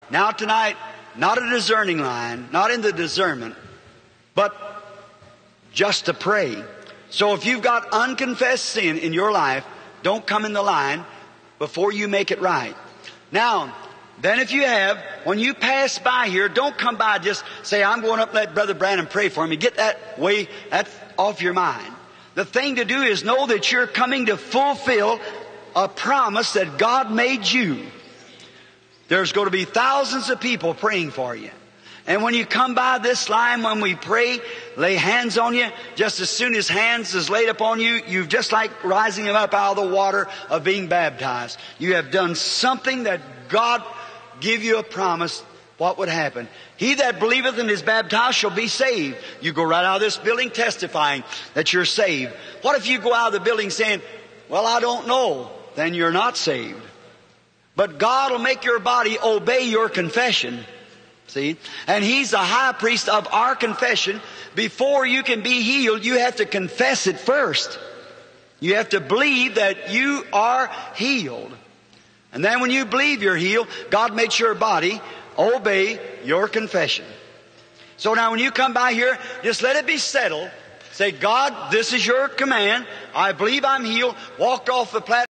Now tonight, not a discerning line, not in the discernment, but just to pray. So if you've got unconfessed sin in your life, don't come in the line before you make it right. Now, then if you have, when you pass by here, don't come by just say, I'm going up and let Brother Branham pray for me. Get that way, that's off your mind. The thing to do is know that you're coming to fulfill a promise that God made you. There's going to be thousands of people praying for you. And when you come by this line, when we pray, lay hands on you, just as soon as hands is laid upon you, you've just like rising them up out of the water of being baptized. You have done something that God give you a promise what would happen. He that believeth and is baptized shall be saved. You go right out of this building testifying that you're saved. What if you go out of the building saying, well, I don't know? Then you're not saved. But God will make your body obey your confession. See? And He's the high priest of our confession. Before you can be healed, you have to confess it first. You have to believe that you are healed. And then when you believe you're healed, God makes your body obey your confession. So now when you come by here, just let it be settled. Say, God, this is your command. I believe I'm healed. Walk off the platform.